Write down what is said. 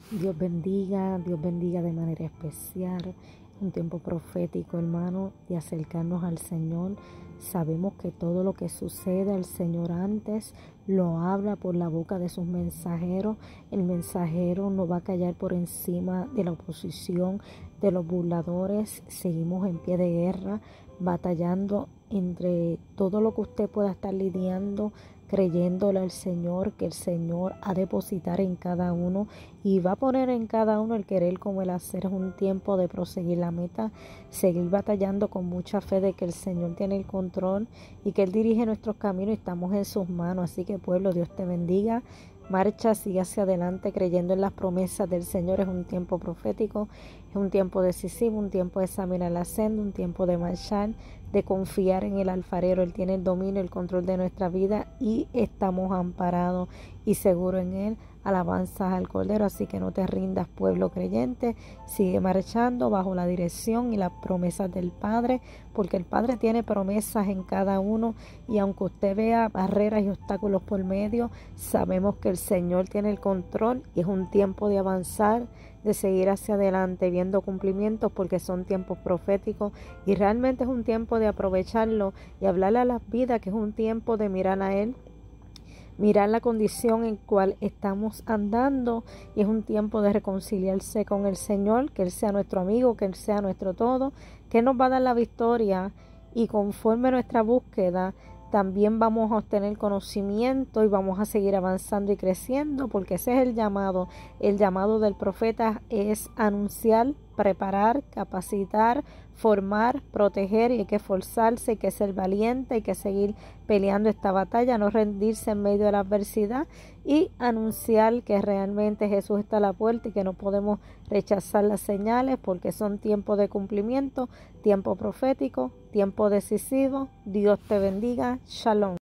Dios bendiga de manera especial. Un tiempo profético, hermano, de acercarnos al Señor. Sabemos que todo lo que sucede al Señor antes lo habla por la boca de sus mensajeros. El mensajero no va a callar por encima de la oposición, de los burladores. Seguimos en pie de guerra, batallando entre todo lo que usted pueda estar lidiando, creyéndole al Señor, que el Señor ha de depositar en cada uno y va a poner en cada uno el querer como el hacer. Es un tiempo de proseguir la meta, seguir batallando con mucha fe de que el Señor tiene el control y que Él dirige nuestros caminos y estamos en sus manos. Así que, pueblo, Dios te bendiga. Marcha, sigue hacia adelante creyendo en las promesas del Señor. Es un tiempo profético, es un tiempo decisivo, un tiempo de examinar la senda, un tiempo de marchar, de confiar en el alfarero. Él tiene el dominio, el control de nuestra vida y estamos amparados y seguros en Él. Alabanzas al Cordero, así que no te rindas, pueblo creyente, sigue marchando bajo la dirección y las promesas del Padre, porque el Padre tiene promesas en cada uno y aunque usted vea barreras y obstáculos por medio, sabemos que el Señor tiene el control y es un tiempo de avanzar, de seguir hacia adelante viendo cumplimientos porque son tiempos proféticos y realmente es un tiempo de aprovecharlo y hablarle a las vidas que es un tiempo de mirar a Él, mirar la condición en cual estamos andando y es un tiempo de reconciliarse con el Señor, que Él sea nuestro amigo, que Él sea nuestro todo, que nos va a dar la victoria y conforme a nuestra búsqueda también vamos a obtener conocimiento y vamos a seguir avanzando y creciendo porque ese es el llamado. El llamado del profeta es anunciar, preparar, capacitar, formar, proteger y hay que esforzarse, hay que ser valiente, hay que seguir peleando esta batalla, no rendirse en medio de la adversidad y anunciar que realmente Jesús está a la puerta y que no podemos rechazar las señales porque son tiempos de cumplimiento, tiempo profético, tiempo decisivo. Dios te bendiga. Shalom.